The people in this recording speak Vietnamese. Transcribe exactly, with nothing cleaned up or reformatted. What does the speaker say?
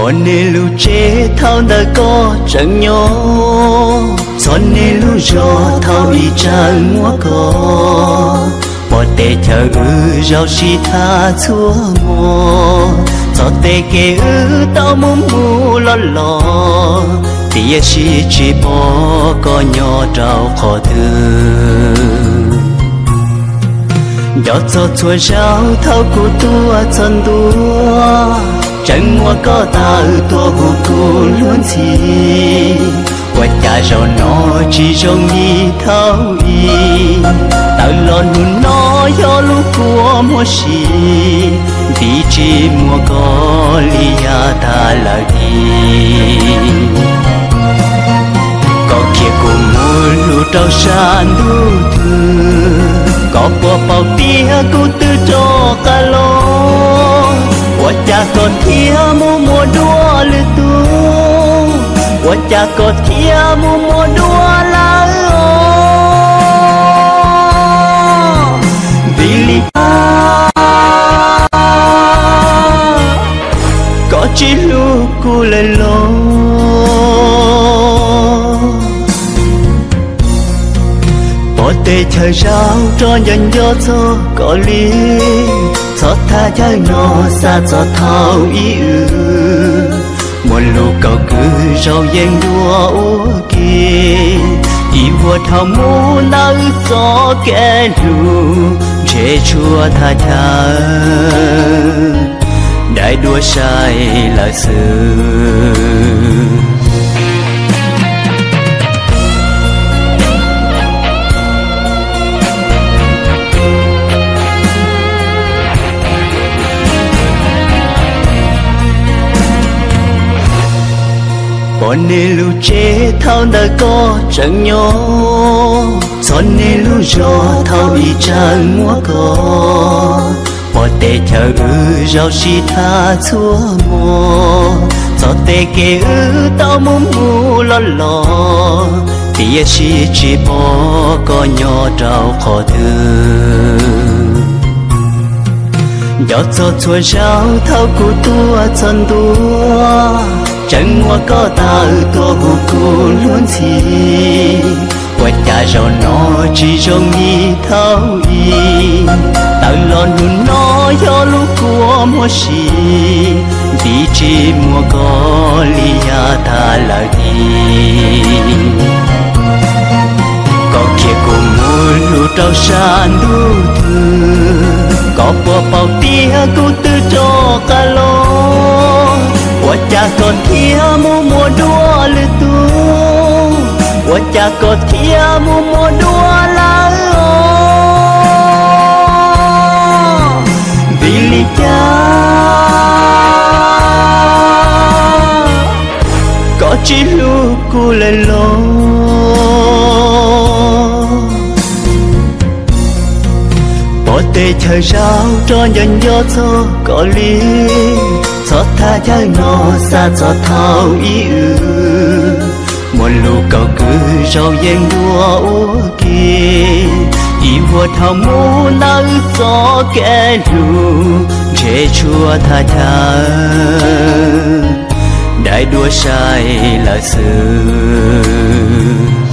bọn nê lu chế thao đã có chẳng nhỏ son nê lu gió thao y chẳng mua có bỏ tê chờ ư rau xì tha chúa mò cho tê kê ư tao mù mù lo lo tía xì chỉ bỏ có nhỏ trao khó thương gió cho chúa rau thao cụ tua chân tua chẳng mua có ta tua hù cụ luôn chi qua cha rồi nó chỉ trong đi thao y tao lo nun nó do lúc của mua xì đi chỉ mua có lia ta là đi có kia cùng mua lu trao san du thư có bỏ bao tia cụ tư cho cả lo qua cha có thia mua mua đua lư tu qua cha có thia mua mua đua lá vì lý có chỉ lu cu lên lo bỏ tê trời rau cho nhân gió cho có lý cho tha trái nó xa cho thao ý ư một lúc cầu cứ rau yên đua ô kia ý vua thao mũ nắng gió kẻ lù chế chua tha tha đại đua sai là sự bọn nê lu chế thao đã có chẳng nhỏ son nê lu gió thao y chẳng mua có bỏ tê chờ ư rau xì tha chúa mò cho tê kê ư tao mù mù lo lo tía xì chỉ bỏ có nhỏ trao khó thương gió cho chúa rau thao cụ tua chân tua chẳng mua có ta tua hù cụ luôn chi qua cha rồi nó chỉ trong đi thao y tao lo nun nó do lúc của mua xì đi chỉ mua có lia ta là đi có kia cùng mua lu trao san du thư có bỏ bao tia cụ tư cho cả lo qua cha có thia mua mua đua lư tu qua cha có thia mua mua đua lá vì lý cha có chỉ lu cu lên lo bỏ tê trời rau cho nhân gió cho có lý cho tha trái nó xa cho thao ý ư một lúc cầu cứ rau yên đua ô kia ý vua thao mũ nắng gió kẻ lù chế chua tha tha đại đua sai là sự